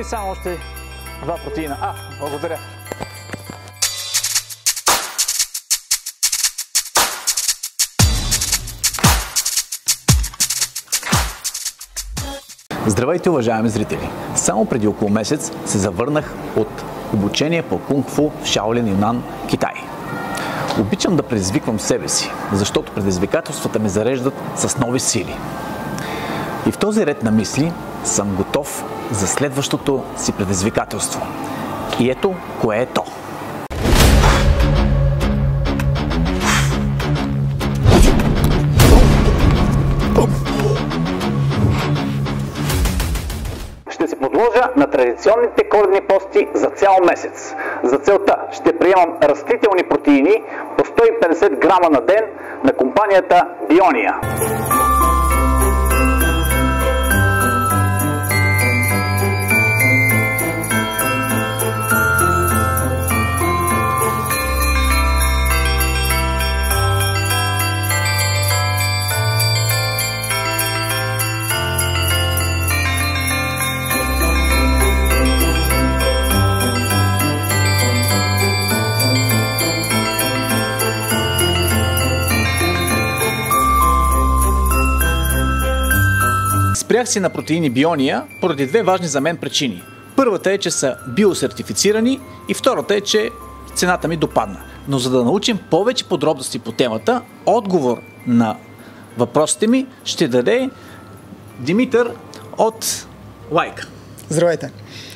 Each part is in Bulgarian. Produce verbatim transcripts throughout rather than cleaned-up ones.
само още два протеина. А, благодаря. Здравейте, уважаеми зрители! Само преди около месец се завърнах от обучение по кунг-фу в Шаолин, Юнан, Китай. Обичам да предизвиквам себе си, защото предизвикателствата ме зареждат с нови сили. И в този ред на мисли съм готов за следващото си предизвикателство. И ето кое е то. Ще се подложа на традиционните коледни пости за цял месец. За целта ще приемам растителни протеини по сто и петдесет грама на ден на компанията Bionia. Спрях се на протеини Bionia поради две важни за мен причини. Първата е, че са биосертифицирани и втората е, че цената ми допадна. Но за да научим повече подробности по темата, отговор на въпросите ми ще даде Димитър от Лайка. Здравейте!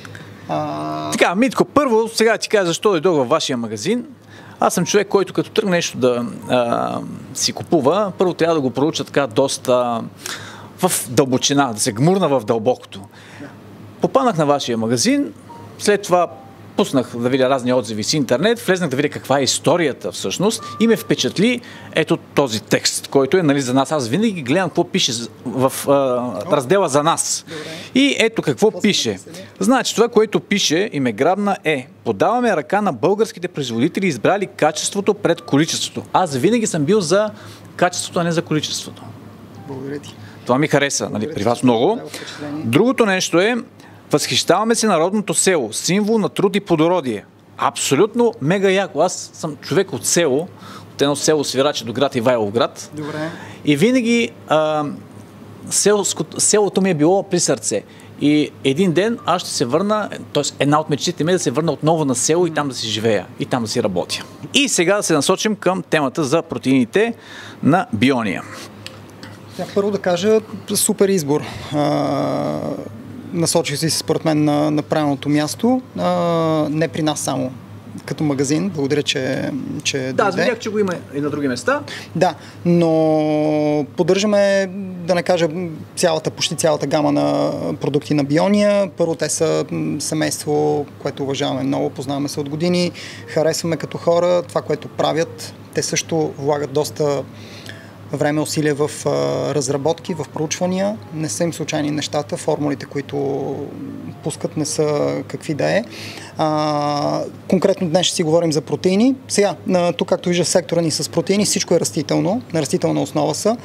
А... Така, Митко, първо сега ти кажа защо дойдох във вашия магазин. Аз съм човек, който като тръгне нещо да а, си купува, първо трябва да го проуча така доста в дълбочина, да се гмурна в дълбокото. Попаднах на вашия магазин, след това пуснах да видя разни отзиви с интернет, влезнах да видя каква е историята всъщност и ме впечатли ето този текст, който е, нали, за нас. Аз винаги гледам какво пише в а, раздела за нас. Добре. И ето какво После пише. Значи това, което пише и ме грабна е: подаваме ръка на българските производители, избрали качеството пред количеството. Аз винаги съм бил за качеството, а не за количеството. Благодаря ти. Това ми хареса, нали, при вас много. Другото нещо е: възхищаваме се народното село, символ на труд и плодородие. Абсолютно мега яко. Аз съм човек от село, от едно село Свираче до град Ивайловград. Добре. И винаги а, селско, селото ми е било при сърце. И един ден аз ще се върна, т.е. една от мечтите ми е да се върна отново на село и там да си живея, и там да си работя. И сега да се насочим към темата за протеините на Bionia. Първо да кажа, супер избор. А, насочих си според мен на, на правилното място. А, не при нас само, като магазин. Благодаря, че, че Да, дойде. аз видях, че го има и на други места. Да, но поддържаме, да не кажа, цялата, почти цялата гама на продукти на Bionia. Първо, те са семейство, което уважаваме много, познаваме се от години, харесваме като хора това, което правят. Те също влагат доста време, усилия в а, разработки, в проучвания. Не са им случайни нещата. Формулите, които пускат, не са какви да е. А, конкретно днес ще си говорим за протеини. Сега, а, тук, както вижда сектора ни с протеини, всичко е растително. На растителна основа са.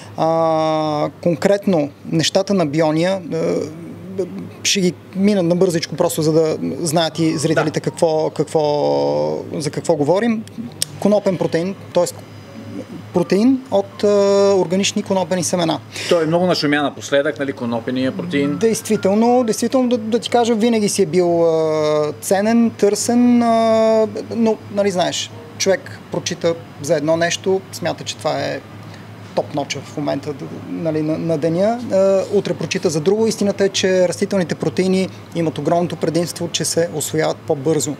А, конкретно нещата на Bionia, а, ще ги мина набързичко, просто за да знаят и зрителите да. какво, какво, за какво говорим. Конопен протеин, т.е. протеин от а, органични конопени семена. Той е много нашумя напоследък, нали, конопения протеин. Действително, действително да, да ти кажа, винаги си е бил а, ценен, търсен, а, но, нали знаеш, човек прочита за едно нещо, смята, че това е топ-ноча в момента, нали, на, на деня, а, утре прочита за друго. Истината е, че растителните протеини имат огромното предимство, че се усвояват по-бързо.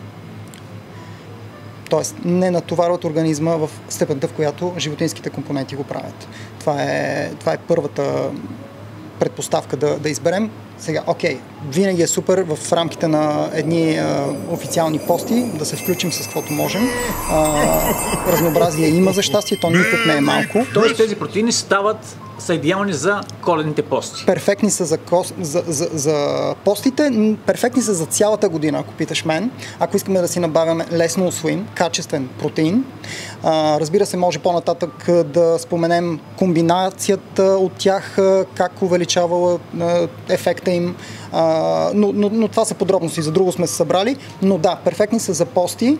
Тоест не натоварват организма в степента, в която животинските компоненти го правят. Това е, това е първата предпоставка да, да изберем. Сега, окей, винаги е супер в рамките на едни а, официални пости да се включим с каквото можем. А, разнообразие има за щастие, то никак не е малко. Тоест тези протеини стават, са идеални за коледните пости. Перфектни са за, кос, за, за, за постите, перфектни са за цялата година, ако питаш мен. Ако искаме да си набавяме лесно усвоим, качествен протеин. А, разбира се, може по-нататък да споменем комбинацията от тях, как увеличава ефекта цената им, а, но, но, но това са подробности, за друго сме се събрали, но да, перфектни са за пости,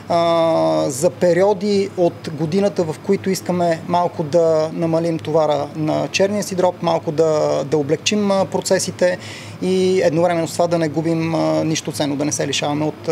а, за периоди от годината, в които искаме малко да намалим товара на черния сидроп, малко да, да облегчим процесите и едновременно с това да не губим а, нищо ценно, да не се лишаваме от,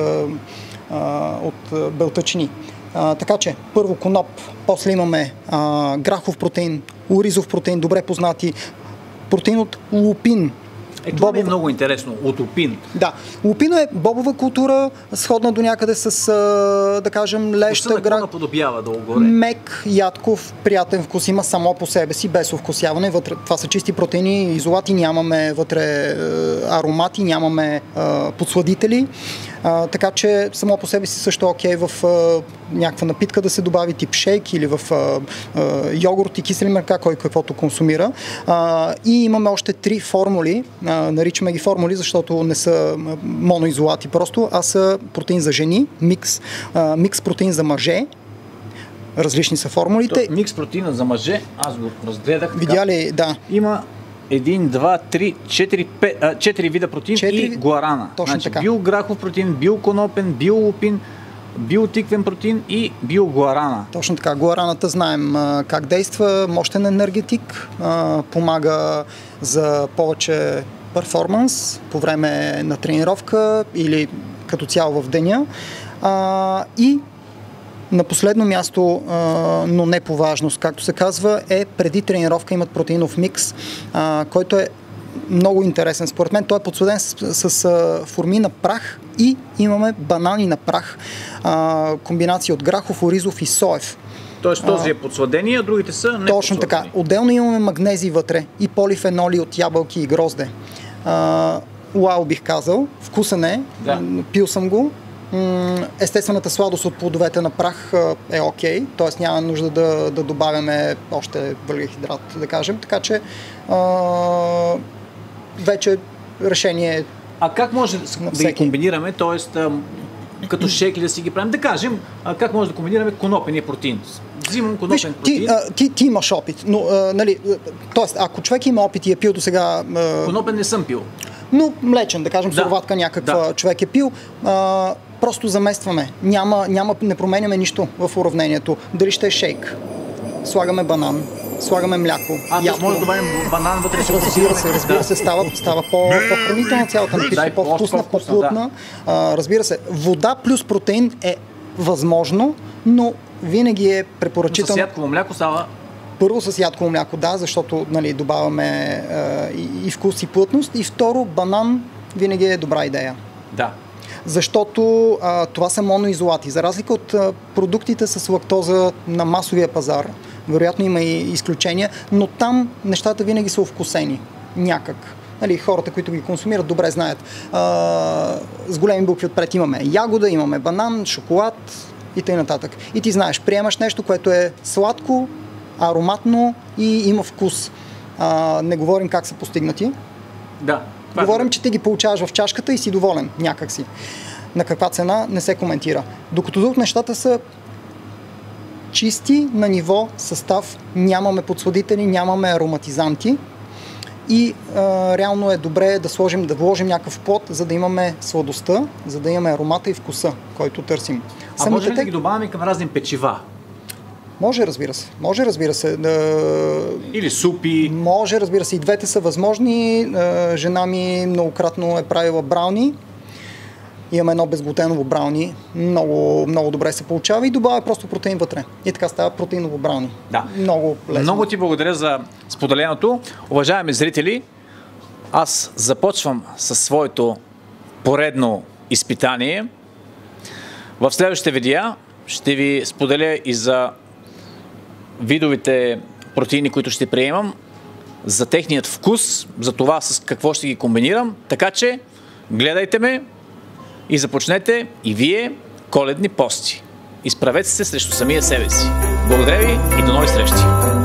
а, от белтъчини. А, така че, първо коноп, после имаме а, грахов протеин, оризов протеин, добре познати, протеин от лупин. Е, това ми е много интересно, от лупин. Да, лупин е бобова култура, сходна до някъде с, а, да кажем, леща, грах. Наподобява долу-горе. Мек, ядков, приятен вкус има само по себе си, без овкусяване. Вътре, това са чисти протеини, изолати, нямаме вътре аромати, нямаме а, подсладители. А, така че само по себе си също окей в а, някаква напитка да се добави тип шейк или в а, а, йогурт и кисели мляка, кой каквото консумира. А, и имаме още три формули, а, наричаме ги формули, защото не са моноизолати просто, а са протеин за жени, микс, а, микс протеин за мъже. Различни са формулите. То, микс протеина за мъже, аз го разгледах. Видя ли? Да. Има един, два, три, четири, пет, четири вида протеин четири... и гуарана. Точно значи, така. Биограхов протеин, биоконопен, биолупин, биотиквен протеин и биогуарана. Точно така. Гуараната знаем а, как действа, мощен енергетик, а, помага за повече перформанс по време на тренировка или като цяло в деня. А, и на последно място, а, но не по важност, както се казва, е преди тренировка имат протеинов микс, а, който е много интересен. Според мен той е подсладен с, с, с форми на прах и имаме банани на прах, а, комбинация от грахов, оризов и соев. Тоест този е подсладение, а другите са не Точно така. Отделно имаме магнези вътре и полифеноли от ябълки и грозде. А, уау, бих казал. Вкусен е. Да. Пил съм го. Естествената сладост от плодовете на прах е окей, т.е. няма нужда да, да добавяме още въглехидрат, да кажем. Така че а, вече решение. А как може да ги комбинираме, т.е. като шейк да си ги правим? Да кажем, а как може да комбинираме конопения протеин? Взимам конопен Виж, протеин. Ти, а, ти, ти имаш опит, но а, нали, т.е. ако човек има опит и е пил до сега... А, конопен не съм пил. Но млечен, да кажем, да. суроватка някаква да. човек е пил. А, просто заместваме. Няма, няма, не променяме нищо в уравнението. Дали ще е шейк, слагаме банан, слагаме мляко. А, ядко. Може да добавим банан вътре. Разбира се, разбира се, става, става по-хранителна цялата напитка, да, по-вкусна, по-плътна. Да. Разбира се, вода плюс протеин е възможно, но винаги е препоръчително. Но с ядково мляко става... Първо с ядково мляко, да, защото нали, добавяме е, и, и вкус и плътност. И второ, банан винаги е добра идея. Да. Защото а, това са моноизолати. За разлика от а, продуктите с лактоза на масовия пазар, вероятно има и изключения, но там нещата винаги са овкусени. Някак. Нали, хората, които ги консумират, добре знаят. А, с големи букви отпред имаме ягода, имаме банан, шоколад и т.н. И ти знаеш, приемаш нещо, което е сладко, ароматно и има вкус. А, не говорим как са постигнати. Да. Говорим, е... че ти ги получаваш в чашката и си доволен някак си. На каква цена не се коментира. Докато друг нещата са чисти на ниво състав, нямаме подсладители, нямаме ароматизанти и а, реално е добре да сложим, да вложим някакъв плод, за да имаме сладостта, за да имаме аромата и вкуса, който търсим. А Самите може ли те... да ги добавяме към разни печива? Може, разбира се. Може, разбира се. Да... Или супи. Може, разбира се. И двете са възможни. Жена ми многократно е правила брауни. Имаме едно безглутеново брауни. Много, много добре се получава и добавя просто протеин вътре. И така става протеиново брауни. Да. Много лесно. Много ти благодаря за споделеното. Уважаеми зрители, аз започвам със своето поредно изпитание. В следващите видеа ще ви споделя и за видовете протеини, които ще приемам, за техният вкус, за това с какво ще ги комбинирам. Така че гледайте ме и започнете и вие коледни пости. Изправете се срещу самия себе си. Благодаря ви и до нови срещи!